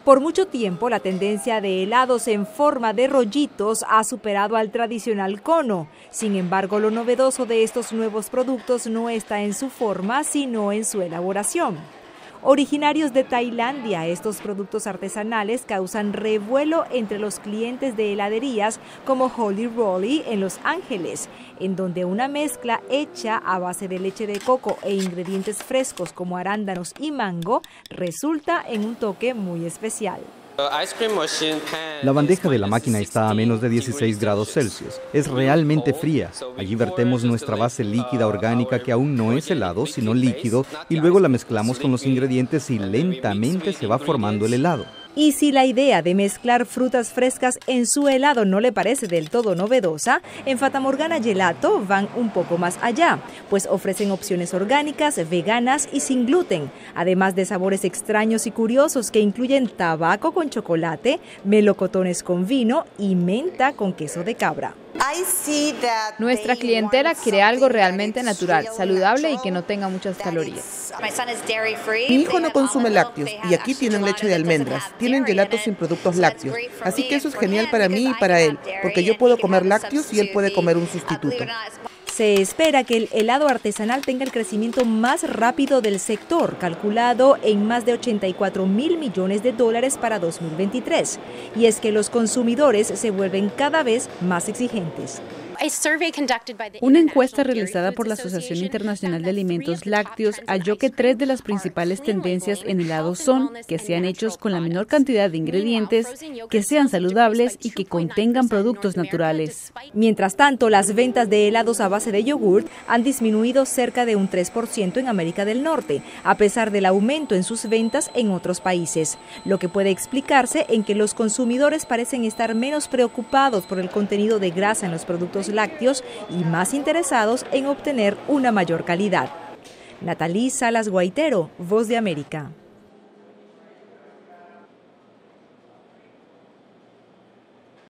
Por mucho tiempo, la tendencia de helados en forma de rollitos ha superado al tradicional cono. Sin embargo, lo novedoso de estos nuevos productos no está en su forma, sino en su elaboración. Originarios de Tailandia, estos productos artesanales causan revuelo entre los clientes de heladerías como Holy Roly en Los Ángeles, en donde una mezcla hecha a base de leche de coco e ingredientes frescos como arándanos y mango resulta en un toque muy especial. La bandeja de la máquina está a menos de 16 grados Celsius. Es realmente fría. Allí vertemos nuestra base líquida orgánica que aún no es helado, sino líquido, y luego la mezclamos con los ingredientes y lentamente se va formando el helado. Y si la idea de mezclar frutas frescas en su helado no le parece del todo novedosa, en Fata Morgana Gelato van un poco más allá, pues ofrecen opciones orgánicas, veganas y sin gluten, además de sabores extraños y curiosos que incluyen tabaco con chocolate, melocotones con vino y menta con queso de cabra. Nuestra clientela quiere algo realmente natural, saludable y que no tenga muchas calorías. Mi hijo no consume lácteos y aquí tienen leche de almendras, tienen gelatos sin productos lácteos, así que eso es genial para mí y para él, porque yo puedo comer lácteos y él puede comer un sustituto. Se espera que el helado artesanal tenga el crecimiento más rápido del sector, calculado en más de 84.000 millones de dólares para 2023. Y es que los consumidores se vuelven cada vez más exigentes. Una encuesta realizada por la Asociación Internacional de Alimentos Lácteos halló que 3 de las principales tendencias en helados son que sean hechos con la menor cantidad de ingredientes, que sean saludables y que contengan productos naturales. Mientras tanto, las ventas de helados a base de yogurt han disminuido cerca de un 3% en América del Norte, a pesar del aumento en sus ventas en otros países, lo que puede explicarse en que los consumidores parecen estar menos preocupados por el contenido de grasa en los productos lácteos y más interesados en obtener una mayor calidad. Natalie Salas Guaitero, Voz de América.